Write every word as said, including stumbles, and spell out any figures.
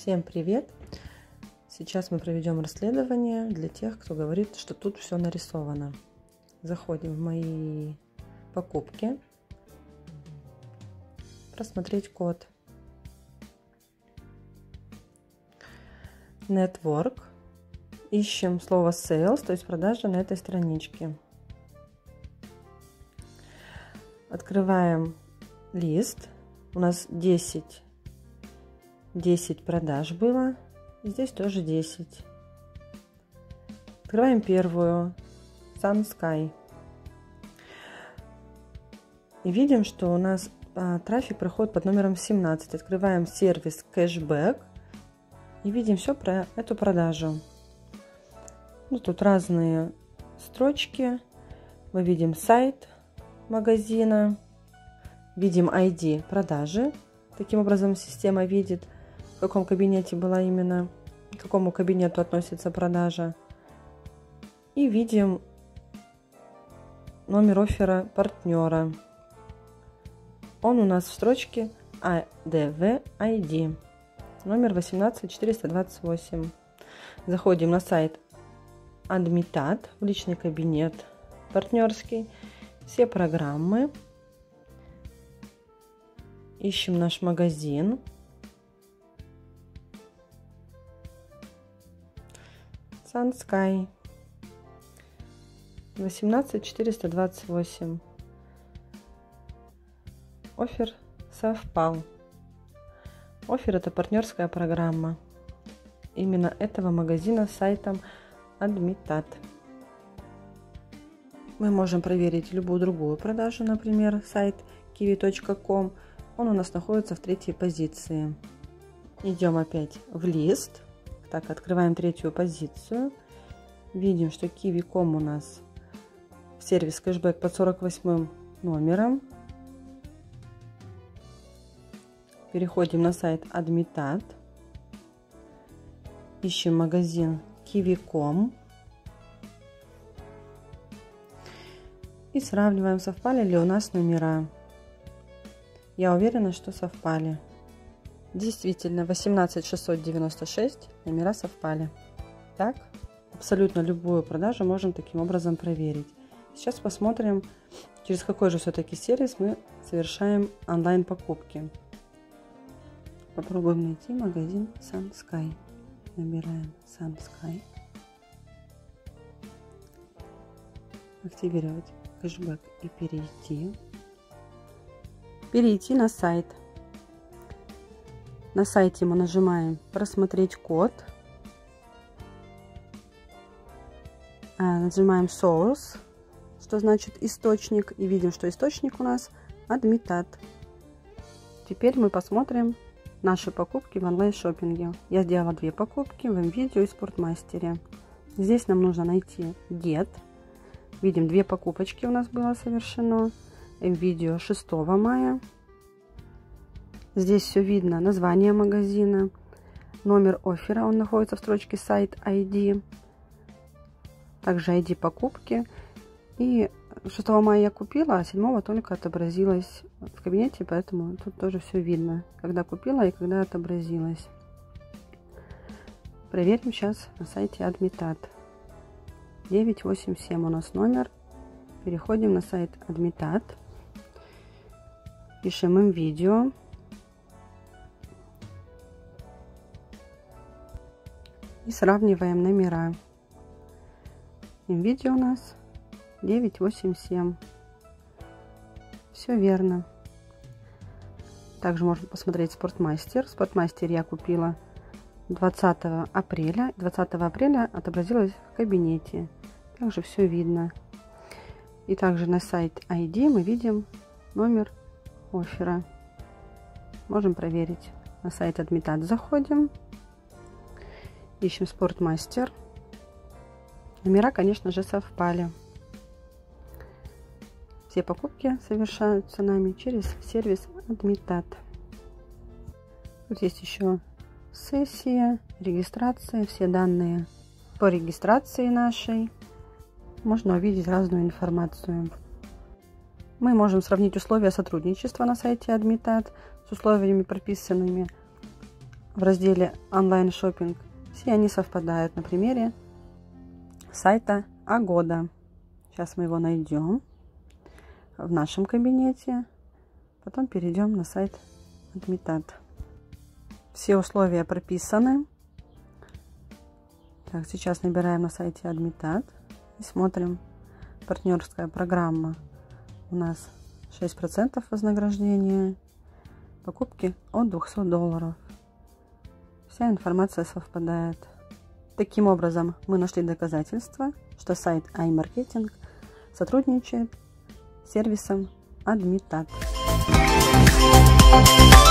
Всем привет! Сейчас мы проведем расследование для тех, кто говорит, что тут все нарисовано. Заходим в мои покупки, просмотреть код. Network. Ищем слово sales, то есть продажа на этой страничке. Открываем лист. У нас десять. десять продаж было. И здесь тоже десять. Открываем первую. SunSky. И видим, что у нас а, трафик проходит под номером семнадцать. Открываем сервис кэшбэк. И видим все про эту продажу. Ну, тут разные строчки. Мы видим сайт магазина. Видим ай ди продажи. Таким образом система видит, в каком кабинете была именно, к какому кабинету относится продажа. И видим номер оффера партнера. Он у нас в строчке эй ди ви ай ди. Номер восемнадцать четыреста двадцать восемь. Заходим на сайт Admitat, в личный кабинет партнерский. Все программы. Ищем наш магазин. SunSky. восемнадцать четыреста двадцать восемь. Оффер совпал. Оффер — это партнерская программа именно этого магазина с сайтом Admitat. Мы можем проверить любую другую продажу, например, сайт киви точка ком. Он у нас находится в третьей позиции. Идем опять в лист. Так, открываем третью позицию. Видим, что киви точка ком у нас сервис кэшбэк под сорок восьмым номером. Переходим на сайт Admitat. Ищем магазин киви точка ком. И сравниваем, совпали ли у нас номера. Я уверена, что совпали. Действительно, восемнадцать шестьсот девяносто шесть номера совпали. Так, абсолютно любую продажу можем таким образом проверить. Сейчас посмотрим, через какой же все-таки сервис мы совершаем онлайн покупки. Попробуем найти магазин SunSky. Набираем SunSky. Активировать кэшбэк и перейти. Перейти на сайт. На сайте мы нажимаем «Просмотреть код». Нажимаем Source, что значит источник. И видим, что источник у нас Admitat. Теперь мы посмотрим наши покупки в онлайн-шоппинге. Я сделала две покупки в МВидео и Спортмастере. Здесь нам нужно найти Get. Видим, две покупочки у нас было совершено. МВидео шестого мая. Здесь все видно. Название магазина, номер оффера, он находится в строчке сайт ай ди. Также ай ди покупки. И шестого мая я купила, а седьмого только отобразилось в кабинете, поэтому тут тоже все видно, когда купила и когда отобразилось. Проверим сейчас на сайте Admitat. девять восемь семь у нас номер. Переходим на сайт Admitat. Пишем им видео. И сравниваем номера. Им видео у нас девять восемь семь. Все верно. Также можно посмотреть Спортмастер. В Спортмастере я купила двадцатого апреля. двадцатого апреля отобразилось в кабинете. Также все видно. И также на сайт ай ди мы видим номер оффера. Можем проверить. На сайт Admitat заходим. Ищем Спортмастер. Номера, конечно же, совпали. Все покупки совершаются нами через сервис Admitat. Тут есть еще сессия, регистрация, все данные по регистрации нашей. Можно увидеть разную информацию. Мы можем сравнить условия сотрудничества на сайте Admitat с условиями, прописанными в разделе онлайн-шоппинг. Все они совпадают на примере сайта Agoda. Сейчас мы его найдем в нашем кабинете. Потом перейдем на сайт Admitat. Все условия прописаны. Так, сейчас набираем на сайте Admitat и смотрим. Партнерская программа. У нас шесть процентов вознаграждения. Покупки от двухсот долларов. Вся информация совпадает. Таким образом, мы нашли доказательства, что сайт iMarketing сотрудничает с сервисом Admitat.